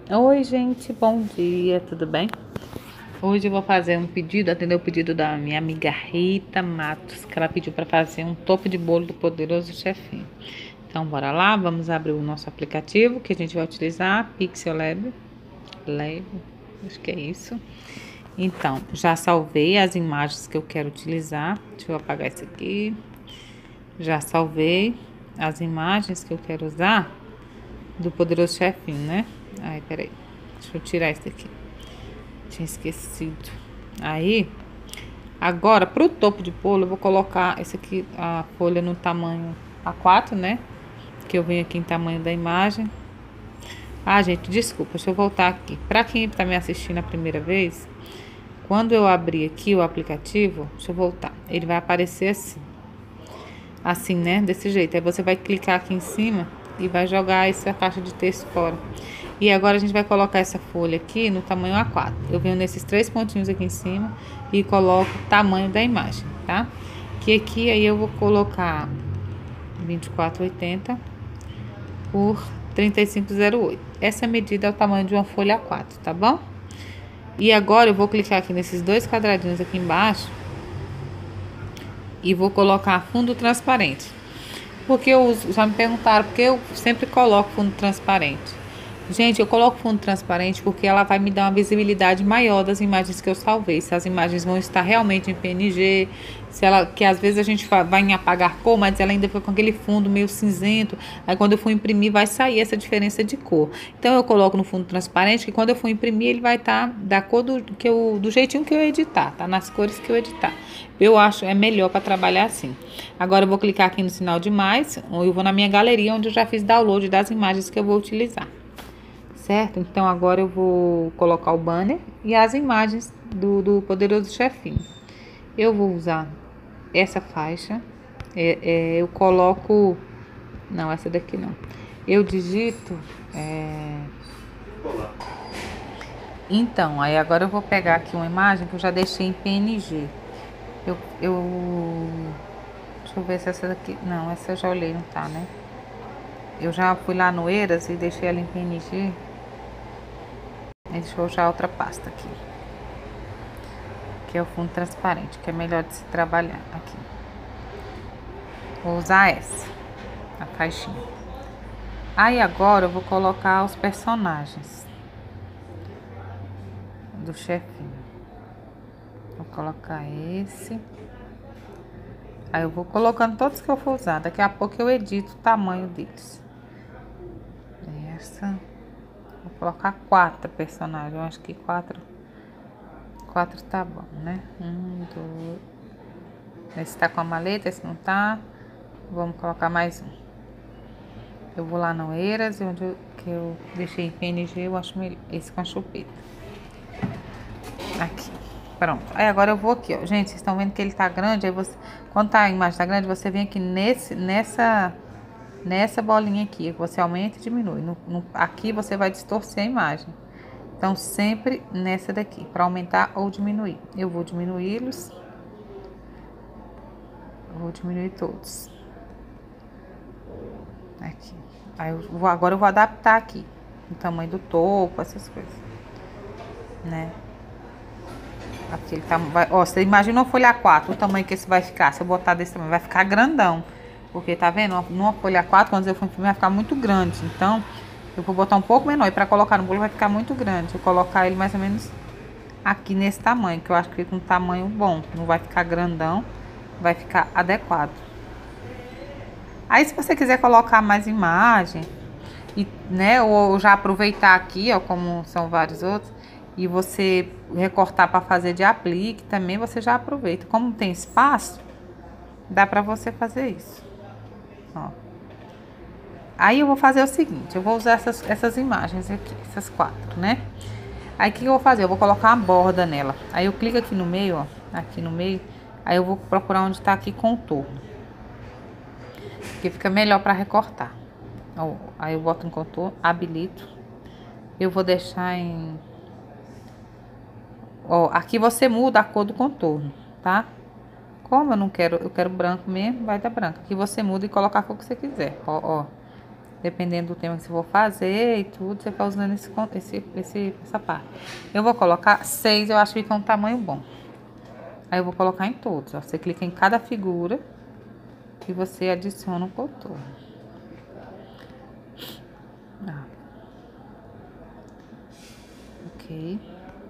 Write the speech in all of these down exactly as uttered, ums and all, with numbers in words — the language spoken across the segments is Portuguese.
Oi, gente, bom dia, tudo bem? Hoje eu vou fazer um pedido, atender o pedido da minha amiga Rita Matos, que ela pediu para fazer um topo de bolo do Poderoso Chefinho. Então, bora lá, vamos abrir o nosso aplicativo que a gente vai utilizar, Pixel Lab, Lab, acho que é isso. Então, já salvei as imagens que eu quero utilizar. Deixa eu apagar isso aqui. Já salvei as imagens que eu quero usar do Poderoso Chefinho, né? Ai, peraí. Deixa eu tirar isso aqui. Tinha esquecido. Aí, agora, pro topo de bolo, eu vou colocar esse aqui, a folha no tamanho A quatro, né? Que eu venho aqui em tamanho da imagem. Ah, gente, desculpa, deixa eu voltar aqui. Pra quem tá me assistindo a primeira vez, quando eu abrir aqui o aplicativo, deixa eu voltar. Ele vai aparecer assim. Assim, né? Desse jeito. Aí você vai clicar aqui em cima e vai jogar essa caixa de texto fora. E agora a gente vai colocar essa folha aqui no tamanho A quatro. Eu venho nesses três pontinhos aqui em cima e coloco o tamanho da imagem, tá? Que aqui aí eu vou colocar vinte e quatro oitenta por trinta e cinco zero oito. Essa medida é o tamanho de uma folha A quatro, tá bom? E agora eu vou clicar aqui nesses dois quadradinhos aqui embaixo e vou colocar fundo transparente. Porque eu uso, já me perguntaram, porque eu sempre coloco fundo transparente. Gente, eu coloco fundo transparente porque ela vai me dar uma visibilidade maior das imagens que eu salvei. Se as imagens vão estar realmente em P N G, se ela, que às vezes a gente vai em apagar cor, mas ela ainda foi com aquele fundo meio cinzento. Aí quando eu for imprimir vai sair essa diferença de cor. Então eu coloco no fundo transparente que quando eu for imprimir ele vai estar da cor do, que eu, do jeitinho que eu editar, tá? Nas cores que eu editar. Eu acho é melhor para trabalhar assim. Agora eu vou clicar aqui no sinal de mais, ou eu vou na minha galeria onde eu já fiz download das imagens que eu vou utilizar. Certo? Então agora eu vou colocar o banner e as imagens do, do Poderoso Chefinho. Eu vou usar essa faixa. É, é, eu coloco. Não, essa daqui não. Eu digito. É... Então, aí agora eu vou pegar aqui uma imagem que eu já deixei em P N G. Eu, eu... Deixa eu ver se essa daqui. Não, essa eu já olhei, não tá, né? Eu já fui lá no Eiras e deixei ela em P N G. Deixa eu usar outra pasta aqui, que é o fundo transparente, que é melhor de se trabalhar aqui. Vou usar essa, a caixinha. Aí agora eu vou colocar os personagens do chefinho. Vou colocar esse. Aí eu vou colocando todos que eu for usar. Daqui a pouco eu edito o tamanho deles. Essa. Vou colocar quatro personagens. Eu acho que quatro. Quatro tá bom, né? Um, dois. Esse tá com a maleta, esse não tá. Vamos colocar mais um. Eu vou lá no Eiras, onde eu, que eu deixei em P N G, eu acho melhor. Esse com a chupeta. Aqui. Pronto. Aí agora eu vou aqui, ó. Gente, vocês estão vendo que ele tá grande. Aí você, quando tá, a imagem tá grande, você vem aqui nesse, nessa, nessa bolinha aqui. Você aumenta e diminui. No, no, aqui você vai distorcer a imagem. Então, sempre nessa daqui, para aumentar ou diminuir. Eu vou diminuí-los. Vou diminuir todos. Aqui. Aí eu vou, agora eu vou adaptar aqui o tamanho do topo, essas coisas, né? Aqui ele tá, vai, ó, você imagina uma folha A quatro, o tamanho que esse vai ficar. Se eu botar desse tamanho, vai ficar grandão. Porque tá vendo? Numa folha A quatro, quando eu for imprimir, vai ficar muito grande. Então, eu vou botar um pouco menor. E pra colocar no bolo vai ficar muito grande. Eu vou colocar ele mais ou menos aqui nesse tamanho, que eu acho que fica um tamanho bom. Não vai ficar grandão, vai ficar adequado. Aí, se você quiser colocar mais imagem, e, né, ou já aproveitar aqui, ó, como são vários outros, e você recortar para fazer de aplique, também você já aproveita. Como tem espaço, dá para você fazer isso. Ó. Aí eu vou fazer o seguinte, eu vou usar essas, essas imagens aqui, essas quatro, né? Aí o que eu vou fazer? Eu vou colocar uma borda nela. Aí eu clico aqui no meio, ó, aqui no meio, aí eu vou procurar onde tá aqui contorno. Que fica melhor para recortar. Ó, aí eu boto em contorno, habilito. Eu vou deixar em... Ó, aqui você muda a cor do contorno, tá? Como eu não quero, eu quero branco mesmo, vai dar branco. Aqui você muda e coloca a cor que você quiser. Ó, ó. Dependendo do tema que você for fazer e tudo, você vai usando esse, esse, esse, essa parte. Eu vou colocar seis, eu acho que fica um tamanho bom. Aí eu vou colocar em todos, ó. Você clica em cada figura e você adiciona um contorno. Ah. Ok.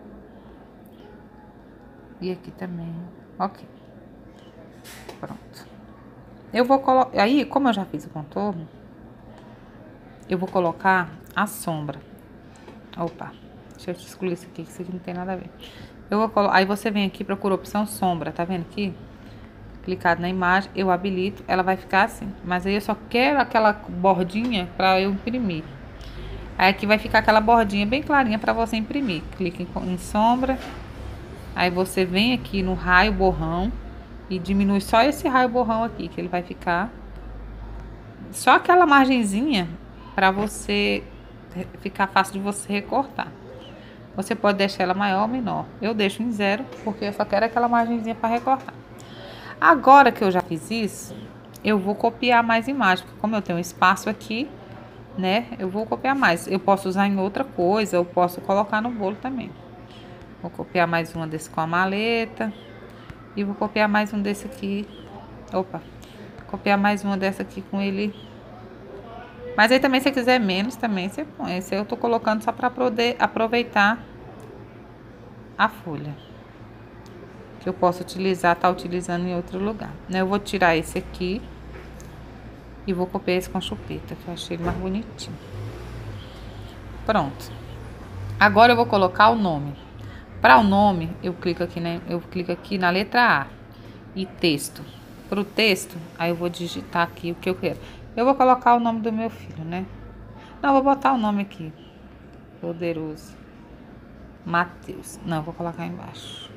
E aqui também. Ok. Pronto. Eu vou colocar... Aí, como eu já fiz o contorno, eu vou colocar a sombra. Opa. Deixa eu excluir isso aqui, que isso aqui não tem nada a ver. Eu vou colocar... Aí você vem aqui, procura a opção sombra, tá vendo aqui? Clicado na imagem, eu habilito, ela vai ficar assim. Mas aí eu só quero aquela bordinha pra eu imprimir. Aí aqui vai ficar aquela bordinha bem clarinha pra você imprimir. Clica em, em sombra. Aí você vem aqui no raio borrão e diminui só esse raio borrão aqui, que ele vai ficar só aquela margenzinha pra você ficar fácil de você recortar. Você pode deixar ela maior ou menor. Eu deixo em zero, porque eu só quero aquela margenzinha para recortar. Agora que eu já fiz isso, eu vou copiar mais imagens, porque como eu tenho espaço aqui, né, eu vou copiar mais. Eu posso usar em outra coisa, eu posso colocar no bolo também. Vou copiar mais uma desse com a maleta. E vou copiar mais um desse aqui. Opa. Copiar mais uma dessa aqui com ele. Mas aí também, se você quiser menos, também você põe. Esse eu tô colocando só para poder aproveitar a folha. Que eu posso utilizar, tá utilizando em outro lugar. Eu vou tirar esse aqui. E vou copiar esse com chupeta, que eu achei ele mais bonitinho. Pronto. Agora eu vou colocar o nome. Para o nome, eu clico aqui, né? Eu clico aqui na letra A. E texto. Para o texto, aí eu vou digitar aqui o que eu quero. Eu vou colocar o nome do meu filho, né? Não, eu vou botar o nome aqui. Poderoso. Matheus. Não, eu vou colocar embaixo.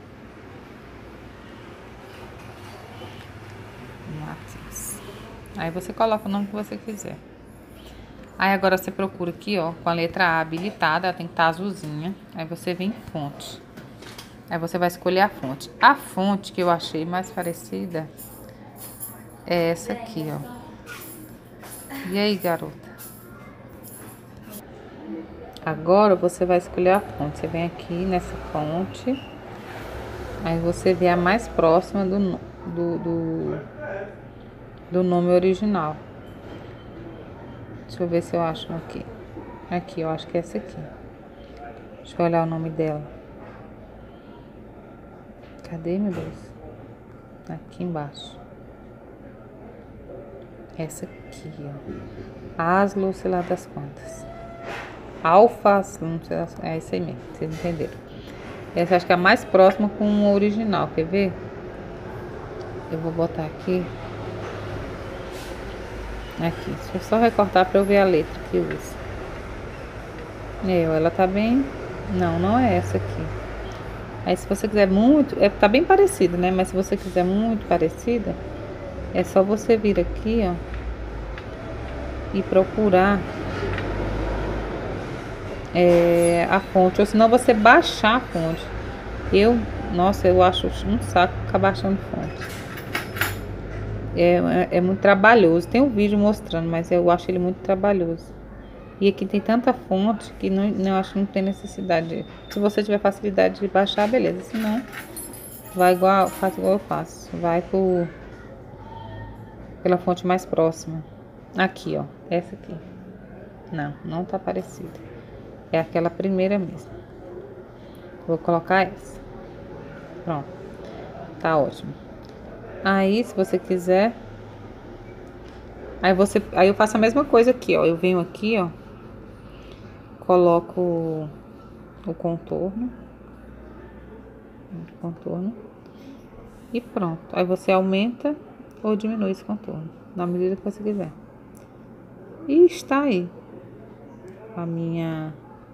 Matheus. Aí você coloca o nome que você quiser. Aí agora você procura aqui, ó, com a letra A habilitada, ela tem que estar azulzinha. Aí você vem em fonte. Aí você vai escolher a fonte. A fonte que eu achei mais parecida é essa aqui, ó. E aí, garota? Agora você vai escolher a fonte. Você vem aqui nessa fonte. Aí você vê a mais próxima do, do, do, do nome original. Deixa eu ver se eu acho aqui. Aqui, eu acho que é essa aqui. Deixa eu olhar o nome dela. Cadê, meu Deus? Aqui embaixo. Essa aqui, ó. Aslo, sei lá das quantas. Alfa, não sei, é isso aí mesmo, vocês entenderam. Essa acho que é a mais próxima com o original, quer ver? Eu vou botar aqui. Aqui, deixa eu só recortar para eu ver a letra que usa. É, ela tá bem... Não, não é essa aqui. Aí se você quiser muito... É, tá bem parecida, né? Mas se você quiser muito parecida, é só você vir aqui, ó. E procurar... É, a fonte. Ou senão você baixar a fonte. Eu... Nossa, eu acho um saco ficar baixando fonte. É, é, é muito trabalhoso. Tem um vídeo mostrando, mas eu acho ele muito trabalhoso. E aqui tem tanta fonte que não, não acho que não tem necessidade. Se você tiver facilidade de baixar, beleza. Se não, vai igual, faz igual eu faço. Vai por, pela fonte mais próxima. Aqui, ó. Essa aqui. Não, não tá parecida. É aquela primeira mesmo. Vou colocar essa. Pronto. Tá ótimo. Aí, se você quiser... Aí, você, aí eu faço a mesma coisa aqui, ó. Eu venho aqui, ó. Coloco o, o contorno. O contorno. E pronto. Aí você aumenta ou diminui esse contorno. Na medida que você quiser. E está aí. A minha...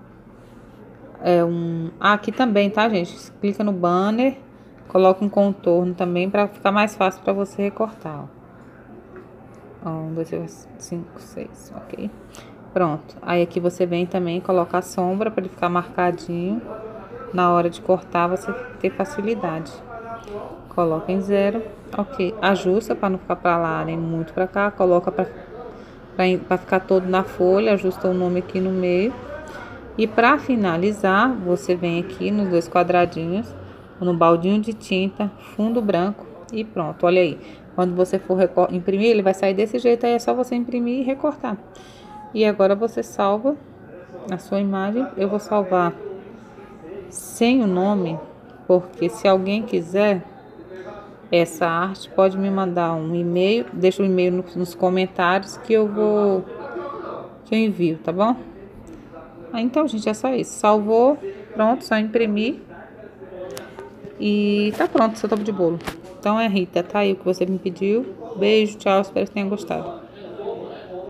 É um... Ah, aqui também, tá, gente? Clica no banner. Coloca um contorno também para ficar mais fácil para você recortar, ó. Um, dois, três, cinco, seis, ok? Pronto. Aí aqui você vem também e coloca a sombra para ele ficar marcadinho. Na hora de cortar você ter facilidade. Coloca em zero, ok. Ajusta para não ficar para lá nem muito para cá. Coloca para para ficar todo na folha, ajusta o nome aqui no meio. E para finalizar, você vem aqui nos dois quadradinhos, no baldinho de tinta, fundo branco e pronto. Olha aí, quando você for imprimir, ele vai sair desse jeito, aí é só você imprimir e recortar. E agora você salva a sua imagem. Eu vou salvar sem o nome, porque se alguém quiser essa arte, pode me mandar um e-mail, deixa o e-mail nos, nos comentários que eu vou, que eu envio, tá bom? Ah, então, gente, é só isso. Salvou, pronto, só imprimir e tá pronto seu topo de bolo. Então é Rita, tá aí o que você me pediu. Beijo, tchau, espero que tenha gostado.